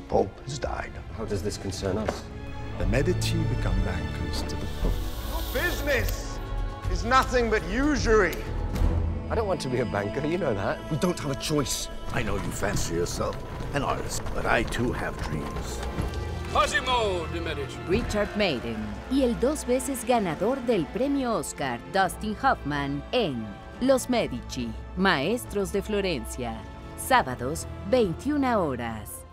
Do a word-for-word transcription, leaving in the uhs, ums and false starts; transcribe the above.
Pope has died. How does this concern us? The Medici become bankers to the Pope. Business is nothing but usury. I don't want to be a banker, you know that. We don't have a choice. I know you fancy yourself an artist, but I too have dreams. Giovanni de Medici. Richard Madden y el dos veces ganador del premio Oscar, Dustin Hoffman, en Los Medici, Maestros de Florencia. Sábados, veintiuna horas.